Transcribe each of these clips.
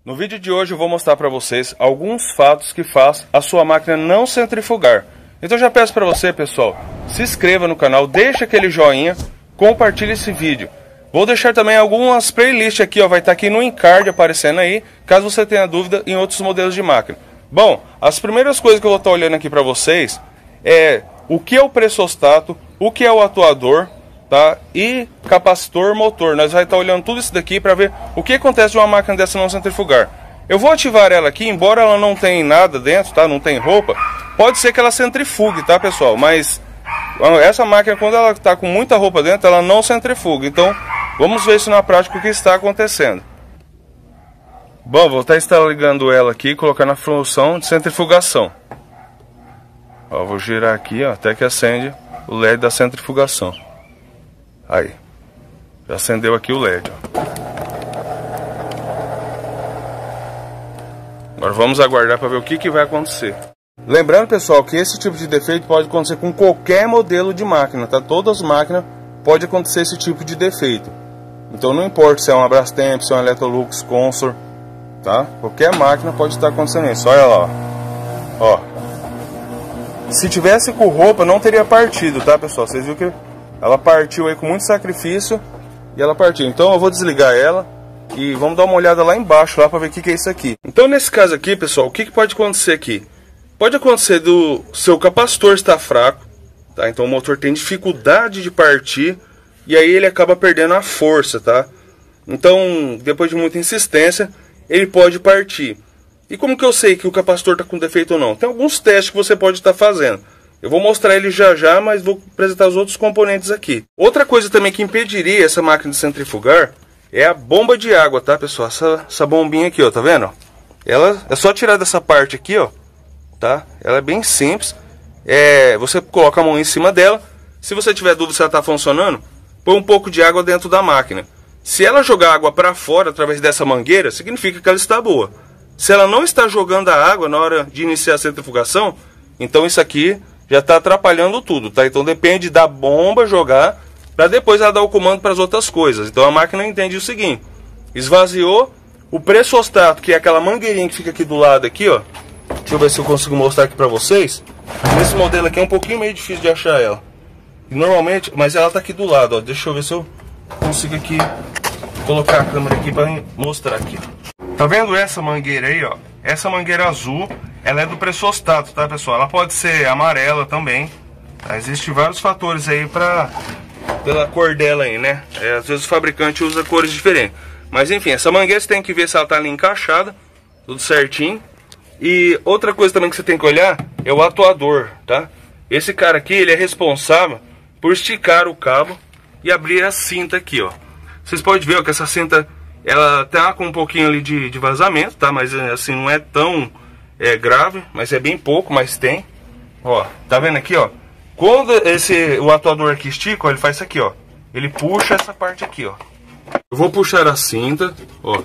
No vídeo de hoje eu vou mostrar para vocês alguns fatos que faz a sua máquina não centrifugar. Então já peço para você, pessoal, se inscreva no canal, deixa aquele joinha, compartilhe esse vídeo. Vou deixar também algumas playlists aqui, ó, vai estar aqui no encard aparecendo aí, caso você tenha dúvida em outros modelos de máquina. Bom, as primeiras coisas que eu vou estar olhando aqui para vocês é o que é o pressostato, o que é o atuador, tá? E capacitor, motor. Nós vamos estar olhando tudo isso daqui para ver o que acontece de uma máquina dessa não centrifugar. Eu vou ativar ela aqui, embora ela não tenha nada dentro, tá? Não tem roupa. Pode ser que ela centrifugue, tá, pessoal? Mas essa máquina, quando ela está com muita roupa dentro, ela não centrifuga. Então, vamos ver isso na prática, o que está acontecendo. Bom, vou estar ligando ela aqui e colocar na função de centrifugação. Ó, vou girar aqui, ó, até que acende o LED da centrifugação. Aí, já acendeu aqui o LED, ó. Agora vamos aguardar para ver o que vai acontecer. Lembrando, pessoal, que esse tipo de defeito pode acontecer com qualquer modelo de máquina, tá? Todas as máquinas pode acontecer esse tipo de defeito. Então não importa se é uma Brastemp, se é uma Electrolux, Consor, tá? Qualquer máquina pode estar acontecendo isso. Olha lá, ó. Se tivesse com roupa não teria partido, tá, pessoal? Vocês viram que ela partiu aí com muito sacrifício e ela partiu. Então eu vou desligar ela e vamos dar uma olhada lá embaixo lá para ver o que é isso aqui. Então nesse caso aqui, pessoal, o que pode acontecer aqui? Pode acontecer do seu capacitor estar fraco, tá? Então o motor tem dificuldade de partir e aí ele acaba perdendo a força, tá? Então depois de muita insistência ele pode partir. E como que eu sei que o capacitor está com defeito ou não? Tem alguns testes que você pode estar fazendo. Eu vou mostrar ele já, mas vou apresentar os outros componentes aqui. Outra coisa também que impediria essa máquina de centrifugar é a bomba de água, tá, pessoal? Essa bombinha aqui, ó, tá vendo? Ela é só tirar dessa parte aqui, ó, tá? Ela é bem simples. Você coloca a mão em cima dela. Se você tiver dúvida se ela está funcionando, põe um pouco de água dentro da máquina. Se ela jogar água para fora através dessa mangueira, significa que ela está boa. Se ela não está jogando a água na hora de iniciar a centrifugação, então isso aqui já está atrapalhando tudo, tá? Então depende da bomba jogar para depois ela dar o comando para as outras coisas. Então a máquina entende o seguinte: esvaziou o pressostato, que é aquela mangueirinha que fica aqui do lado aqui, ó. Deixa eu ver se eu consigo mostrar aqui para vocês. Nesse modelo aqui é um pouquinho meio difícil de achar ela. Normalmente, mas ela tá aqui do lado, ó. Deixa eu ver se eu consigo aqui colocar a câmera aqui para mostrar aqui. Tá vendo essa mangueira aí, ó? Essa mangueira azul, ela é do pressostato, tá, pessoal? Ela pode ser amarela também. Tá? Existem vários fatores aí pela cor dela aí, né? Às vezes o fabricante usa cores diferentes. Mas enfim, essa mangueira você tem que ver se ela tá ali encaixada, tudo certinho. E outra coisa também que você tem que olhar é o atuador, tá? Esse cara aqui, ele é responsável por esticar o cabo e abrir a cinta aqui, ó. Vocês podem ver, ó, que essa cinta, ela tá com um pouquinho ali de vazamento, tá? Mas assim, não é tão grave, mas é bem pouco, mas tem. Ó, tá vendo aqui, ó? Quando o atuador aqui estica, ó, ele faz isso aqui, ó. Ele puxa essa parte aqui, ó. Eu vou puxar a cinta, ó.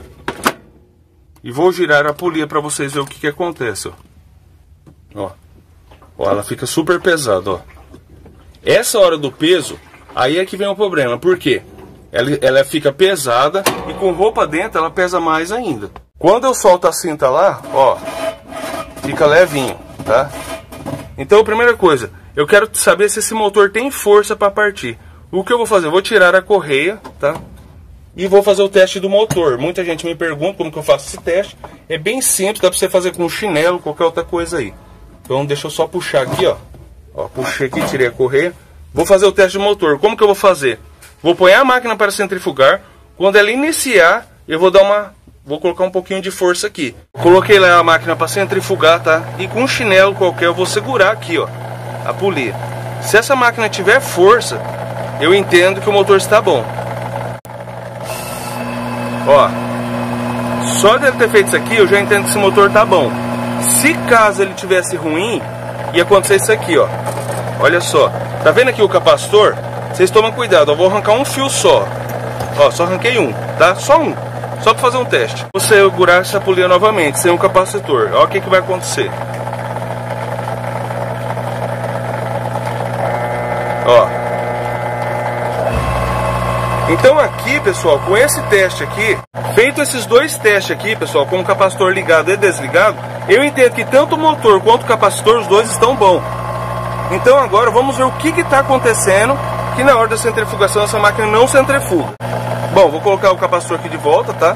E vou girar a polia para vocês verem o que acontece, ó. Ó, ela fica super pesada, ó. Essa hora do peso, aí é que vem o problema. Por quê? Ela fica pesada e com roupa dentro ela pesa mais ainda. Quando eu solto a cinta lá, ó, fica levinho, tá? Então a primeira coisa, eu quero saber se esse motor tem força para partir. O que eu vou fazer? Eu vou tirar a correia, tá? E vou fazer o teste do motor. Muita gente me pergunta como que eu faço esse teste. É bem simples, dá para você fazer com um chinelo, qualquer outra coisa aí. Então deixa eu só puxar aqui, ó. Ó, puxei aqui, tirei a correia. Vou fazer o teste do motor. Como que eu vou fazer? Vou pôr a máquina para centrifugar. Quando ela iniciar, eu vou vou colocar um pouquinho de força aqui. Coloquei lá a máquina para centrifugar, tá? E com um chinelo qualquer eu vou segurar aqui, ó, a polia. Se essa máquina tiver força, eu entendo que o motor está bom. Ó, só dele ter feito isso aqui, eu já entendo que esse motor tá bom. Se caso ele tivesse ruim, ia acontecer isso aqui, ó. Olha só, tá vendo aqui o capacitor? Vocês tomam cuidado, eu vou arrancar um fio só. Ó, só arranquei um, tá? Só um. Só para fazer um teste. Vou segurar essa polia novamente, sem um capacitor. Olha o que vai acontecer. Ó. Então aqui, pessoal, com esse teste aqui, feito esses dois testes aqui, pessoal, com o capacitor ligado e desligado, eu entendo que tanto o motor quanto o capacitor, os dois estão bons. Então agora vamos ver o que está acontecendo, que na hora da centrifugação essa máquina não centrifuga. Bom, vou colocar o capacitor aqui de volta, tá?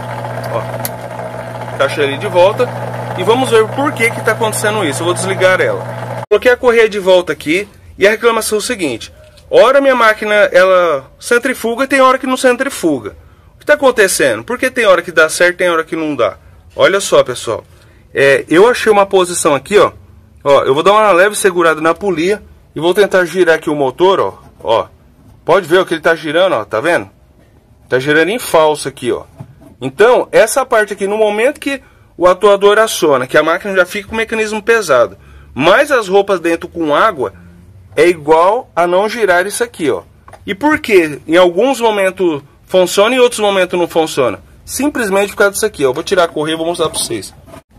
Ó, caixa ele de volta. E vamos ver por que está acontecendo isso. Eu vou desligar ela. Coloquei a correia de volta aqui e a reclamação é o seguinte. Hora minha máquina ela centrifuga e tem hora que não centrifuga. O que está acontecendo? Porque tem hora que dá certo e tem hora que não dá. Olha só, pessoal. Eu achei uma posição aqui, ó. Eu vou dar uma leve segurada na polia e vou tentar girar aqui o motor, ó. Pode ver que ele está girando, ó. Tá vendo? Está girando em falso aqui, ó. Então, essa parte aqui, no momento que o atuador aciona, que a máquina já fica com o mecanismo pesado, mas as roupas dentro com água, é igual a não girar isso aqui, ó. E por que em alguns momentos funciona e em outros momentos não funciona? Simplesmente por causa disso aqui, ó. Eu vou tirar a correia e vou mostrar para vocês.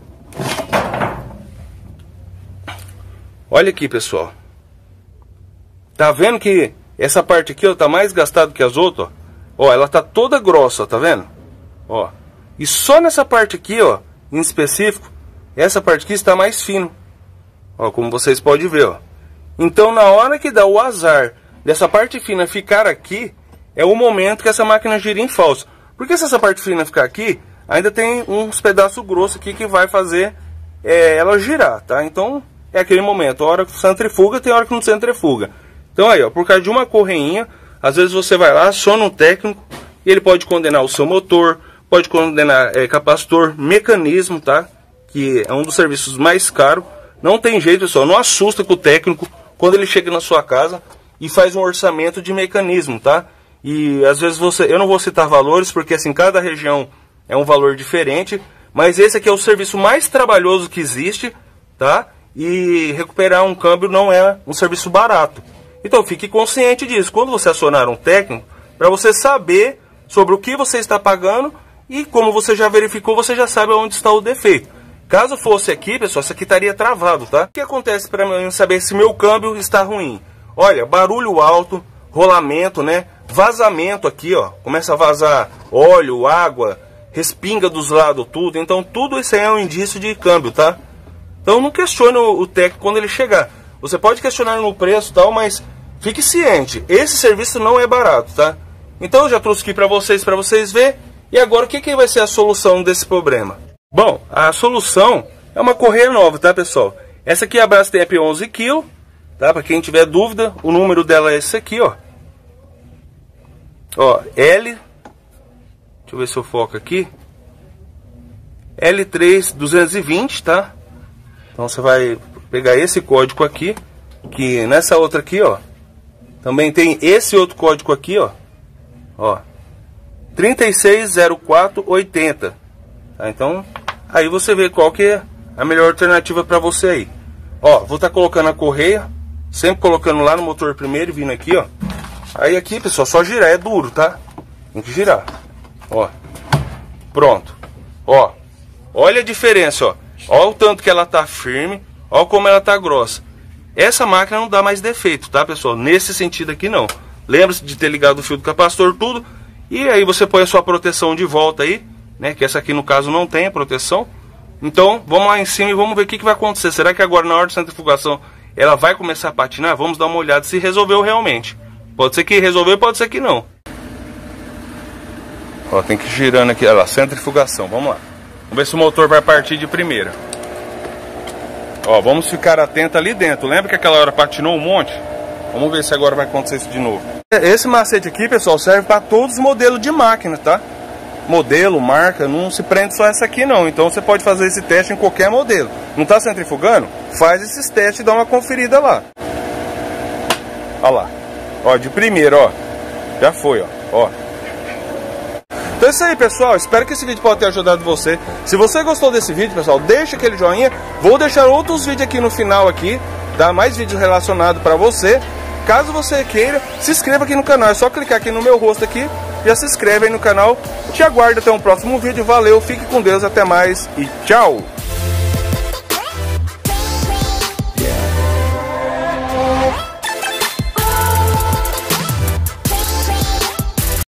Olha aqui, pessoal. Tá vendo que essa parte aqui, ó, tá mais gastada que as outras, ó. Ó, ela tá toda grossa, ó, tá vendo? Ó. E só nessa parte aqui, ó, em específico, essa parte aqui está mais fino. Ó, como vocês podem ver, ó. Então, na hora que dá o azar dessa parte fina ficar aqui, é o momento que essa máquina gira em falso. Porque se essa parte fina ficar aqui, ainda tem uns pedaços grossos aqui que vai fazer ela girar, tá? Então, é aquele momento. A hora que centrifuga, tem hora que não centrifuga. Então, aí, ó, por causa de uma correinha, às vezes você vai lá, aciona um técnico, e ele pode condenar o seu motor, pode condenar capacitor, mecanismo, tá? Que é um dos serviços mais caros. Não tem jeito, pessoal. Não assusta com o técnico quando ele chega na sua casa e faz um orçamento de mecanismo, tá? E às vezes eu não vou citar valores, porque assim, cada região é um valor diferente. Mas esse aqui é o serviço mais trabalhoso que existe, tá? E recuperar um câmbio não é um serviço barato. Então fique consciente disso. Quando você acionar um técnico, para você saber sobre o que você está pagando. E como você já verificou, você já sabe onde está o defeito. Caso fosse aqui, pessoal, isso aqui estaria travado, tá? O que acontece para mim saber se meu câmbio está ruim? Olha, barulho alto, rolamento, né? Vazamento aqui, ó. Começa a vazar óleo, água, respinga dos lados, tudo. Então, tudo isso aí é um indício de câmbio, tá? Então, não questione o técnico quando ele chegar. Você pode questionar no preço e tal, mas fique ciente. Esse serviço não é barato, tá? Então, eu já trouxe aqui para vocês verem. E agora, o que vai ser a solução desse problema? Bom, a solução é uma correia nova, tá, pessoal? Essa aqui é a Brastemp 11 kg, tá? Para quem tiver dúvida, o número dela é esse aqui, ó. Ó, Deixa eu ver se eu foco aqui. L3220, tá? Então você vai pegar esse código aqui, que nessa outra aqui, ó, também tem esse outro código aqui, ó. Ó. 360480, tá? Então aí você vê qual que é a melhor alternativa para você aí. Ó, vou estar colocando a correia, sempre colocando lá no motor primeiro e vindo aqui, ó. Aí aqui, pessoal, só girar, é duro, tá? Tem que girar. Ó. Pronto. Ó. Olha a diferença, ó. Ó o tanto que ela tá firme, ó como ela tá grossa. Essa máquina não dá mais defeito, tá, pessoal? Nesse sentido aqui não. Lembre-se de ter ligado o fio do capacitor, tudo. E aí você põe a sua proteção de volta aí, né? Que essa aqui no caso não tem a proteção. Então vamos lá em cima e vamos ver o que vai acontecer. Será que agora na hora de centrifugação ela vai começar a patinar? Vamos dar uma olhada se resolveu realmente. Pode ser que resolveu, pode ser que não. Ó, tem que ir girando aqui, olha lá, centrifugação, vamos lá. Vamos ver se o motor vai partir de primeira. Ó, vamos ficar atento ali dentro. Lembra que aquela hora patinou um monte? Vamos ver se agora vai acontecer isso de novo. Esse macete aqui, pessoal, serve para todos os modelos de máquina, tá? Modelo, marca, não se prende só essa aqui não. Então você pode fazer esse teste em qualquer modelo. Não tá centrifugando? Faz esses testes e dá uma conferida lá. Olha lá. Ó, de primeira, ó. Já foi, ó. Então é isso aí, pessoal. Espero que esse vídeo possa ter ajudado você. Se você gostou desse vídeo, pessoal, deixa aquele joinha. Vou deixar outros vídeos aqui no final aqui, tá? Mais vídeos relacionados para você. Caso você queira, se inscreva aqui no canal. É só clicar aqui no meu rosto aqui, já se inscreve aí no canal. Te aguardo até um próximo vídeo. Valeu, fique com Deus, até mais e tchau!